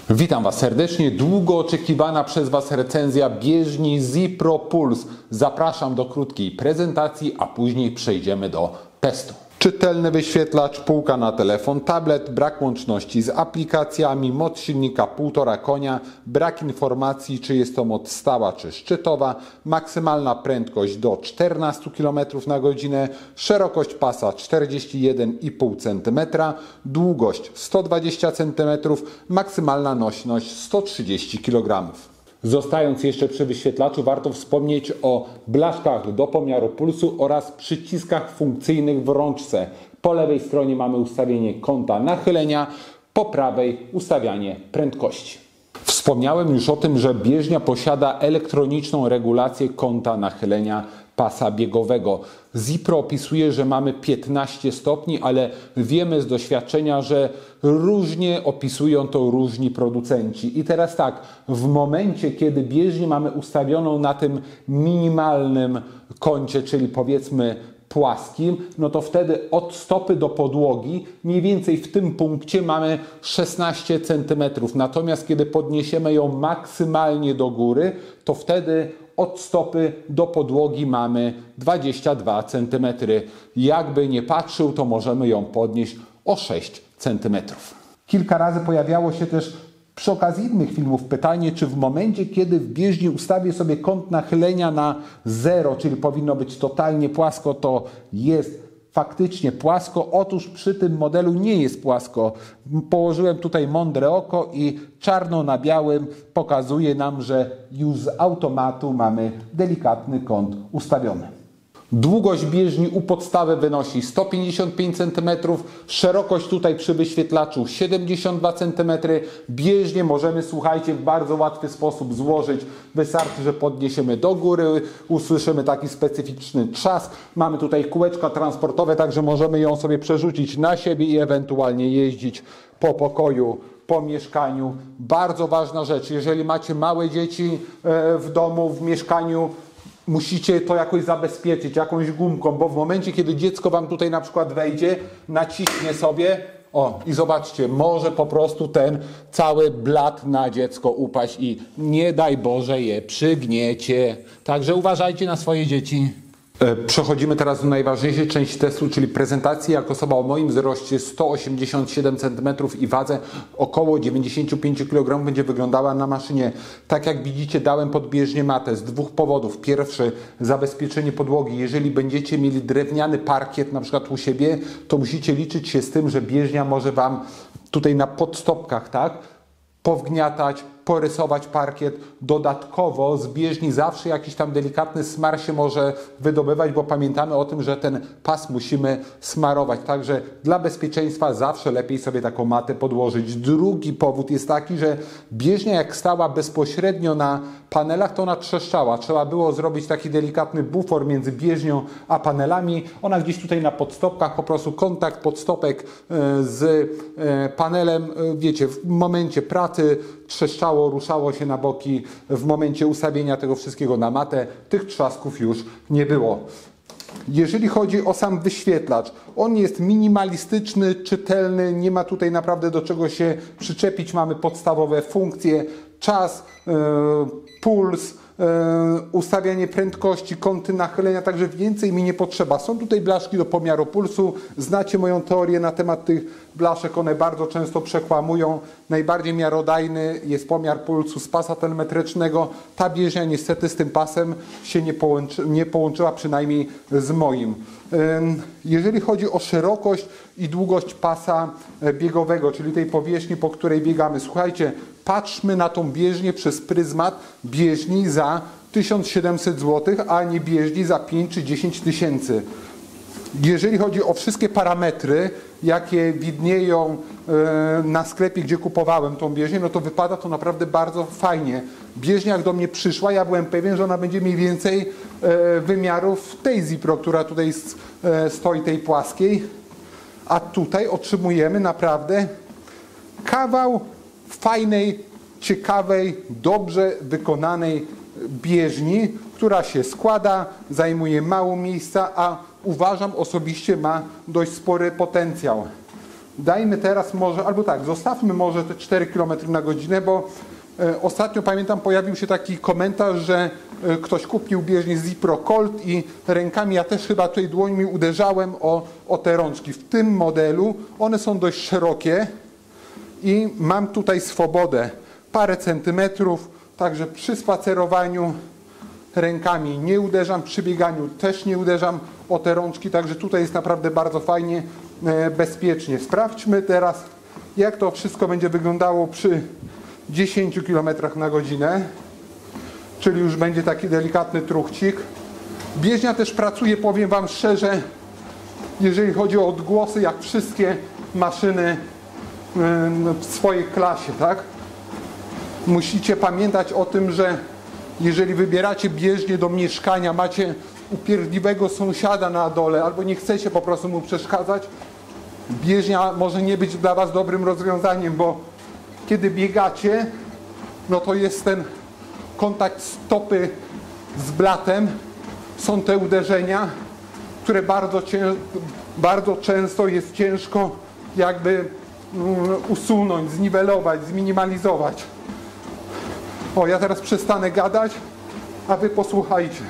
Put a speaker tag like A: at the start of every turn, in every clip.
A: Witam Was serdecznie. Długo oczekiwana przez Was recenzja bieżni Zipro Pulse. Zapraszam do krótkiej prezentacji, a później przejdziemy do testu. Czytelny wyświetlacz, półka na telefon, tablet, brak łączności z aplikacjami, moc silnika 1,5 konia, brak informacji, czy jest to moc stała czy szczytowa, maksymalna prędkość do 14 km na godzinę, szerokość pasa 41,5 cm, długość 120 cm, maksymalna nośność 130 kg. Zostając jeszcze przy wyświetlaczu, warto wspomnieć o blaszkach do pomiaru pulsu oraz przyciskach funkcyjnych w rączce. Po lewej stronie mamy ustawienie kąta nachylenia, po prawej ustawianie prędkości. Wspomniałem już o tym, że bieżnia posiada elektroniczną regulację kąta nachylenia pasa biegowego. Zipro opisuje, że mamy 15 stopni, ale wiemy z doświadczenia, że różnie opisują to różni producenci. I teraz tak, w momencie, kiedy bieżnię mamy ustawioną na tym minimalnym kącie, czyli powiedzmy płaskim, no to wtedy od stopy do podłogi mniej więcej w tym punkcie mamy 16 cm. Natomiast kiedy podniesiemy ją maksymalnie do góry, to wtedy od stopy do podłogi mamy 22 cm. Jakby nie patrzył, to możemy ją podnieść o 6 cm. Kilka razy pojawiało się też przy okazji innych filmów pytanie, czy w momencie, kiedy w bieżni ustawię sobie kąt nachylenia na 0, czyli powinno być totalnie płasko, to jest faktycznie płasko. Otóż przy tym modelu nie jest płasko. Położyłem tutaj mądre oko i czarno na białym pokazuje nam, że już z automatu mamy delikatny kąt ustawiony. Długość bieżni u podstawy wynosi 155 cm, szerokość tutaj przy wyświetlaczu 72 cm. Bieżnię możemy, słuchajcie, w bardzo łatwy sposób złożyć. Wystarczy, że podniesiemy do góry, usłyszymy taki specyficzny trzask. Mamy tutaj kółeczka transportowe, także możemy ją sobie przerzucić na siebie i ewentualnie jeździć po pokoju, po mieszkaniu. Bardzo ważna rzecz, jeżeli macie małe dzieci w domu, w mieszkaniu, musicie to jakoś zabezpieczyć, jakąś gumką, bo w momencie, kiedy dziecko Wam tutaj na przykład wejdzie, naciśnie sobie, i zobaczcie, może po prostu ten cały blat na dziecko upaść i nie daj Boże je przygniecie. Także uważajcie na swoje dzieci. Przechodzimy teraz do najważniejszej części testu, czyli prezentacji. Jak osoba o moim wzroście 187 cm i wadze około 95 kg będzie wyglądała na maszynie. Tak jak widzicie, dałem pod bieżnię matę z dwóch powodów. Pierwszy, zabezpieczenie podłogi. Jeżeli będziecie mieli drewniany parkiet na przykład u siebie, to musicie liczyć się z tym, że bieżnia może Wam tutaj na podstopkach, tak, powgniatać, porysować parkiet. Dodatkowo z bieżni zawsze jakiś tam delikatny smar się może wydobywać, bo pamiętamy o tym, że ten pas musimy smarować. Także dla bezpieczeństwa zawsze lepiej sobie taką matę podłożyć. Drugi powód jest taki, że bieżnia jak stała bezpośrednio na panelach, to ona trzeszczała. Trzeba było zrobić taki delikatny bufor między bieżnią a panelami. Ona gdzieś tutaj na podstopkach, po prostu kontakt podstopek z panelem, wiecie, w momencie pracy trzeszczało, ruszało się na boki. W momencie ustawienia tego wszystkiego na matę tych trzasków już nie było. Jeżeli chodzi o sam wyświetlacz, on jest minimalistyczny, czytelny, nie ma tutaj naprawdę do czego się przyczepić. Mamy podstawowe funkcje, czas, puls, ustawianie prędkości, kąty nachylenia, także więcej mi nie potrzeba. Są tutaj blaszki do pomiaru pulsu. Znacie moją teorię na temat tych blaszek, one bardzo często przekłamują. Najbardziej miarodajny jest pomiar pulsu z pasa telemetrycznego. Ta bieżnia niestety z tym pasem się nie połączyła, przynajmniej z moim. Jeżeli chodzi o szerokość i długość pasa biegowego, czyli tej powierzchni, po której biegamy, słuchajcie, patrzmy na tą bieżnię przez pryzmat bieżni za 1700 zł, a nie bieżni za 5 czy 10 tysięcy. Jeżeli chodzi o wszystkie parametry, jakie widnieją na sklepie, gdzie kupowałem tą bieżnię, no to wypada to naprawdę bardzo fajnie. Bieżnia jak do mnie przyszła, ja byłem pewien, że ona będzie mniej więcej wymiarów tej Zipro, która tutaj stoi, tej płaskiej. A tutaj otrzymujemy naprawdę kawał fajnej, ciekawej, dobrze wykonanej bieżni, która się składa, zajmuje mało miejsca, a uważam osobiście ma dość spory potencjał. Dajmy teraz może, albo tak, zostawmy może te 4 km na godzinę, bo ostatnio pamiętam pojawił się taki komentarz, że ktoś kupił bieżnię Zipro Colt i rękami, ja też chyba tutaj dłońmi uderzałem o te rączki. W tym modelu one są dość szerokie i mam tutaj swobodę parę centymetrów, także przy spacerowaniu rękami nie uderzam, przy bieganiu też nie uderzam o te rączki, także tutaj jest naprawdę bardzo fajnie, bezpiecznie. Sprawdźmy teraz, jak to wszystko będzie wyglądało przy 10 km na godzinę, czyli już będzie taki delikatny truchcik. Bieżnia też pracuje, powiem Wam szczerze, jeżeli chodzi o odgłosy, jak wszystkie maszyny w swojej klasie, tak? Musicie pamiętać o tym, że jeżeli wybieracie bieżnię do mieszkania, macie upierdliwego sąsiada na dole, albo nie chcecie po prostu mu przeszkadzać, bieżnia może nie być dla Was dobrym rozwiązaniem, bo kiedy biegacie, no to jest ten kontakt stopy z blatem, są te uderzenia, które bardzo często jest ciężko jakby usunąć, zniwelować, zminimalizować. O, ja teraz przestanę gadać, a Wy posłuchajcie.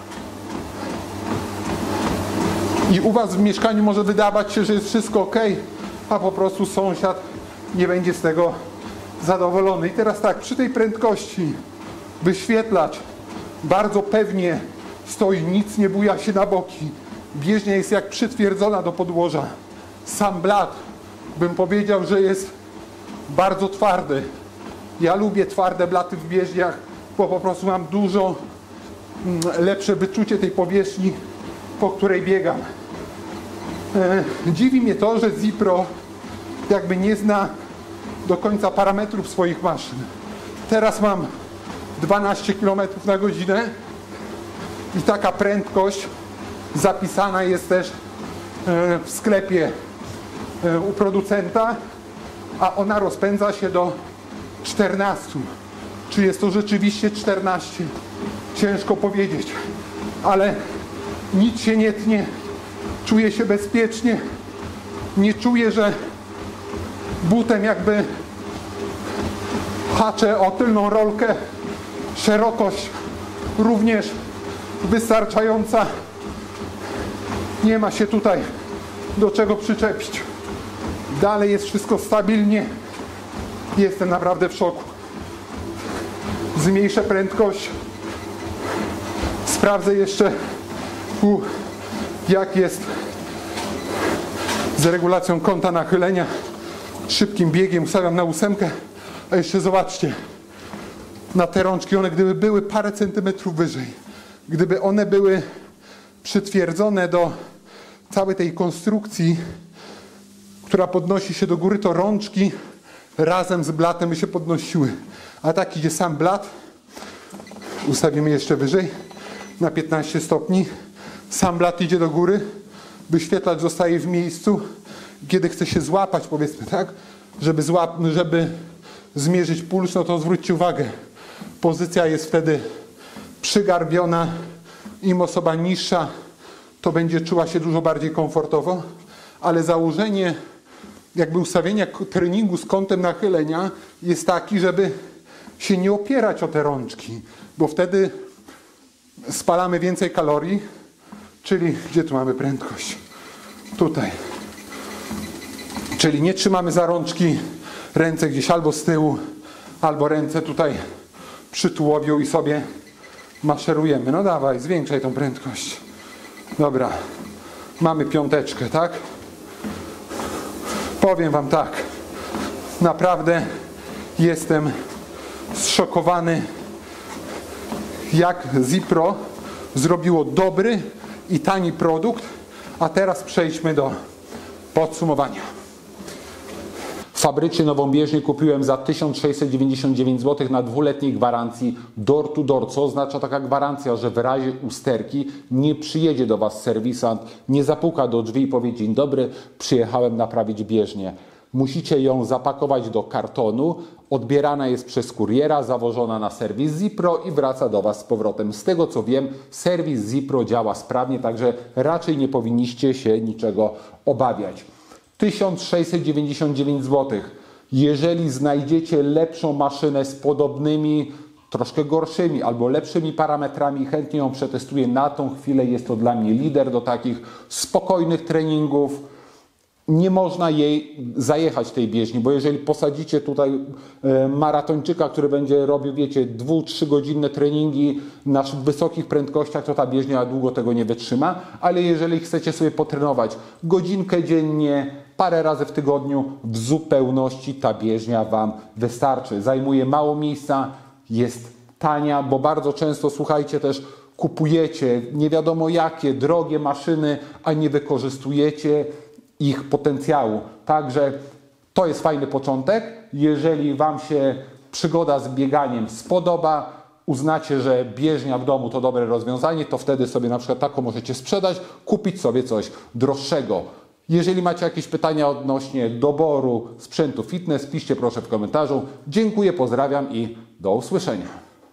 A: I u Was w mieszkaniu może wydawać się, że jest wszystko ok, a po prostu sąsiad nie będzie z tego zadowolony. I teraz tak, przy tej prędkości wyświetlacz bardzo pewnie stoi, nic nie buja się na boki. Bieżnia jest jak przytwierdzona do podłoża. Sam blat, bym powiedział, że jest bardzo twardy. Ja lubię twarde blaty w bieżniach, bo po prostu mam dużo lepsze wyczucie tej powierzchni, po której biegam. Dziwi mnie to, że Zipro jakby nie zna do końca parametrów swoich maszyn. Teraz mam 12 km na godzinę i taka prędkość zapisana jest też w sklepie u producenta, a ona rozpędza się do 14. Czy jest to rzeczywiście 14? Ciężko powiedzieć, ale nic się nie tnie, czuję się bezpiecznie, nie czuję, że butem jakby haczę o tylną rolkę, szerokość również wystarczająca, nie ma się tutaj do czego przyczepić. Dalej jest wszystko stabilnie, jestem naprawdę w szoku. Zmniejszę prędkość, sprawdzę jeszcze jak jest z regulacją kąta nachylenia. Szybkim biegiem ustawiam na 8, a jeszcze zobaczcie, na te rączki, one gdyby były parę centymetrów wyżej, gdyby one były przytwierdzone do całej tej konstrukcji, która podnosi się do góry, to rączki razem z blatem by się podnosiły. A tak idzie sam blat, ustawimy jeszcze wyżej, na 15 stopni, sam blat idzie do góry, wyświetlacz zostaje w miejscu, kiedy chce się złapać, powiedzmy, tak, żeby zmierzyć puls, no to zwróćcie uwagę, pozycja jest wtedy przygarbiona, im osoba niższa, to będzie czuła się dużo bardziej komfortowo, ale założenie jakby ustawienia treningu z kątem nachylenia jest taki, żeby się nie opierać o te rączki, bo wtedy spalamy więcej kalorii, czyli gdzie tu mamy prędkość? Tutaj. Czyli nie trzymamy za rączki, ręce gdzieś albo z tyłu, albo ręce tutaj przy tułowiu i sobie maszerujemy. No dawaj, zwiększaj tą prędkość. Dobra, mamy 5, tak? Powiem Wam tak, naprawdę jestem zszokowany, jak Zipro zrobiło dobry i tani produkt, a teraz przejdźmy do podsumowania. Fabrycznie nową bieżnię kupiłem za 1699 zł na 2-letniej gwarancji door to door. Co oznacza taka gwarancja, że w razie usterki nie przyjedzie do Was serwisant, nie zapuka do drzwi i powie: dzień dobry, przyjechałem naprawić bieżnię. Musicie ją zapakować do kartonu, odbierana jest przez kuriera, zawożona na serwis Zipro i wraca do Was z powrotem. Z tego co wiem, serwis Zipro działa sprawnie, także raczej nie powinniście się niczego obawiać. 1699 zł. Jeżeli znajdziecie lepszą maszynę z podobnymi, troszkę gorszymi albo lepszymi parametrami, chętnie ją przetestuję. Na tą chwilę jest to dla mnie lider do takich spokojnych treningów. Nie można jej zajechać tej bieżni, bo jeżeli posadzicie tutaj maratończyka, który będzie robił, wiecie, 2-3 godzinne treningi na wysokich prędkościach, to ta bieżnia długo tego nie wytrzyma, ale jeżeli chcecie sobie potrenować godzinkę dziennie, parę razy w tygodniu, w zupełności ta bieżnia Wam wystarczy. Zajmuje mało miejsca, jest tania, bo bardzo często, słuchajcie, też kupujecie nie wiadomo jakie drogie maszyny, a nie wykorzystujecie ich potencjału. Także to jest fajny początek. Jeżeli Wam się przygoda z bieganiem spodoba, uznacie, że bieżnia w domu to dobre rozwiązanie, to wtedy sobie na przykład taką możecie sprzedać, kupić sobie coś droższego. Jeżeli macie jakieś pytania odnośnie doboru sprzętu fitness, piszcie proszę w komentarzu. Dziękuję, pozdrawiam i do usłyszenia.